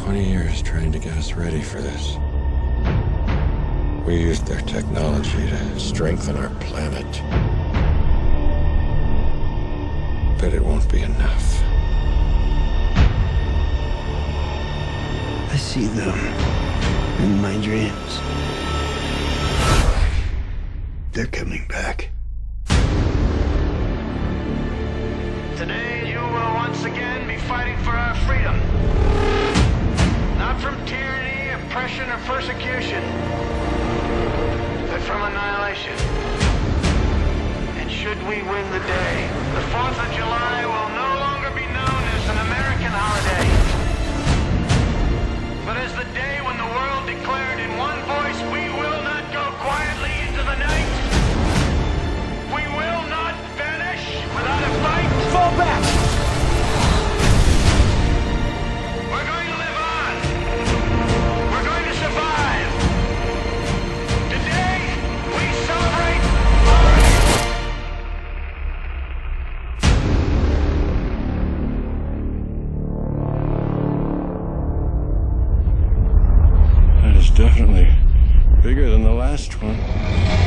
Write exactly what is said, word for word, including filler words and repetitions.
twenty years trying to get us ready for this. We used their technology to strengthen our planet. But it won't be enough. I see them in my dreams. They're coming back. Today, you will once again be fighting for our freedom. Not from tyranny, oppression, or persecution, but from annihilation. And should we win the day, the fourth of July will no longer be known as an American holiday, but as the day when the world declared in one voice, we will not go quietly into the night. We will not vanish without a fight. Fall back! We're going to live on. We're going to survive. Today, we celebrate. That is definitely bigger than the last one.